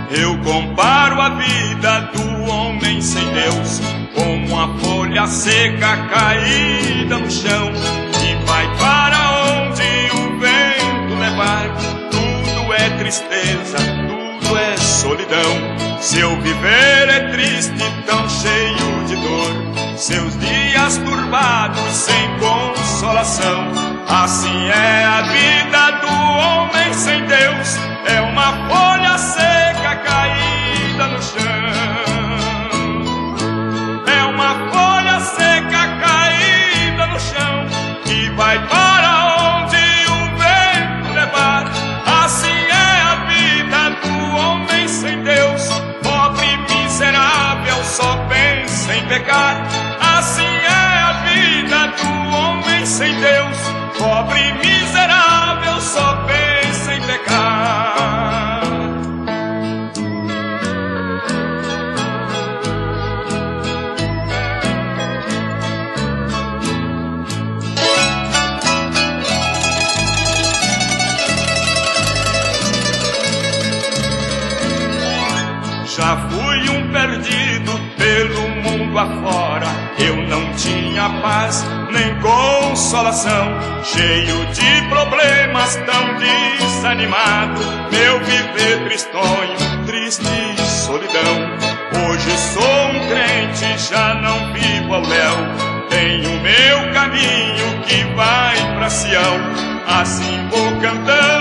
Eu comparo a vida do homem sem Deus como uma folha seca caída no chão, que vai para onde o vento levar. Tudo é tristeza, tudo é solidão. Seu viver é triste, tão cheio de dor, seus dias turbados sem consolação. Assim é a vida do homem sem Deus, é uma folha seca caída no chão. É uma folha seca caída no chão, que vai para onde o vento levar. Assim é a vida do homem sem Deus, pobre e miserável, só pensa em pecar. Assim é a vida do homem sem Deus, pobre e miserável, só pensa em pecar. Já fui um perdido pelo mundo afora, eu não tinha paz nem consolação, cheio de problemas, tão desanimado, meu viver tristonho, triste solidão. Hoje sou um crente, já não vivo ao léu, tenho meu caminho que vai pra Sião. Assim vou cantando